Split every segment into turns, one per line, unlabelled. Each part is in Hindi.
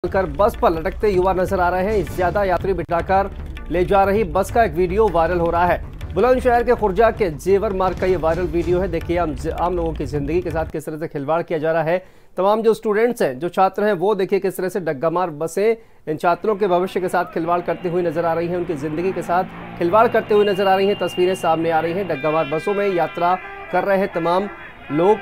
तोड़कर बस पर लटकते युवा नजर आ रहे हैं। ज्यादा यात्री बिठाकर ले जा रही बस का एक वीडियो वायरल हो रहा है। बुलंदशहर के खुर्जा के जेवर मार्ग का ये वायरल वीडियो है। देखिए आम लोगों की जिंदगी के साथ किस तरह से खिलवाड़ किया जा रहा है। तमाम जो स्टूडेंट्स हैं, जो छात्र हैं, वो देखिए किस तरह से डग्गामार बसें इन छात्रों के भविष्य के साथ खिलवाड़ करती हुई नजर आ रही हैं, उनकी जिंदगी के साथ खिलवाड़ करते हुए नजर आ रही हैं। तस्वीरें सामने आ रही हैं। डग्गामार बसों में यात्रा कर रहे हैं तमाम लोग।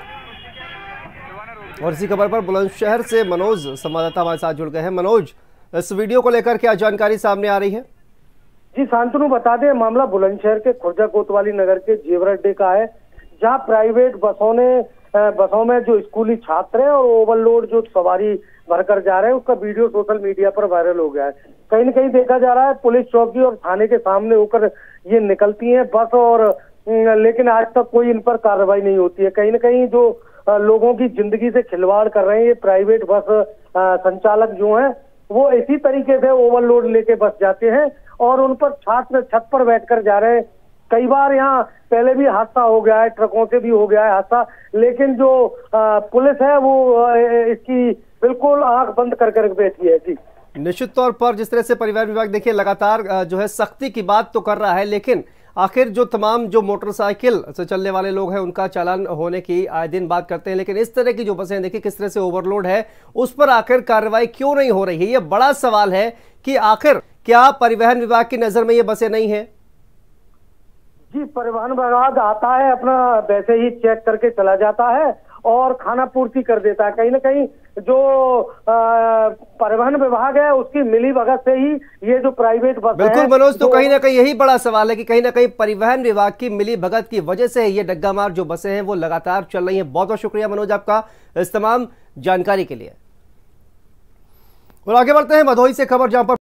और इसी खबर पर बुलंदशहर से मनोज संवाददाता हमारे साथ जुड़ गए हैं। मनोज, इस वीडियो को लेकर क्या जानकारी सामने आ रही है?
जी शांतनु, बता दें मामला बुलंदशहर के खुर्जा कोतवाली नगर के जेवर अड्डे का है, जहां प्राइवेट बसों में जो स्कूली छात्र हैं और ओवरलोड जो सवारी भरकर जा रहे हैं, उसका वीडियो सोशल मीडिया पर वायरल हो गया है। कहीं न कहीं देखा जा रहा है पुलिस चौकी और थाने के सामने होकर ये निकलती हैं बस, और लेकिन आज तक कोई इन पर कार्रवाई नहीं होती है। कहीं न कहीं जो लोगों की जिंदगी से खिलवाड़ कर रहे हैं ये प्राइवेट बस संचालक जो हैं, वो इसी तरीके से ओवरलोड लेके बस जाते हैं और उन पर छात्र छत पर बैठकर जा रहे हैं। कई बार यहाँ पहले भी हादसा हो गया है, ट्रकों से भी हो गया है हादसा, लेकिन जो पुलिस है वो इसकी बिल्कुल आंख बंद कर बैठी है। जी
निश्चित तौर पर जिस तरह से परिवहन विभाग देखिए लगातार जो है सख्ती की बात तो कर रहा है, लेकिन आखिर जो तमाम जो मोटरसाइकिल से चलने वाले लोग हैं उनका चालान होने की आए दिन बात करते हैं, लेकिन इस तरह की जो बसें देखिए किस तरह से ओवरलोड है, उस पर आखिर कार्रवाई क्यों नहीं हो रही है? ये बड़ा सवाल है कि आखिर क्या परिवहन विभाग की नजर में ये बसें नहीं है?
जी, परिवहन विभाग आता है, अपना वैसे ही चेक करके चला जाता है और खाना पूर्ति कर देता है। कहीं ना कहीं जो परिवहन विभाग है उसकी मिली भगत से ही ये जो प्राइवेट बस
बिल्कुल मनोज, तो कहीं ना कहीं यही बड़ा सवाल है कि कहीं ना कहीं परिवहन विभाग की मिली भगत की वजह से ये डग्गामार जो बसें हैं वो लगातार चल रही हैं। बहुत बहुत शुक्रिया मनोज आपका इस तमाम जानकारी के लिए। और आगे बढ़ते हैं भदोही से खबर, जहां पर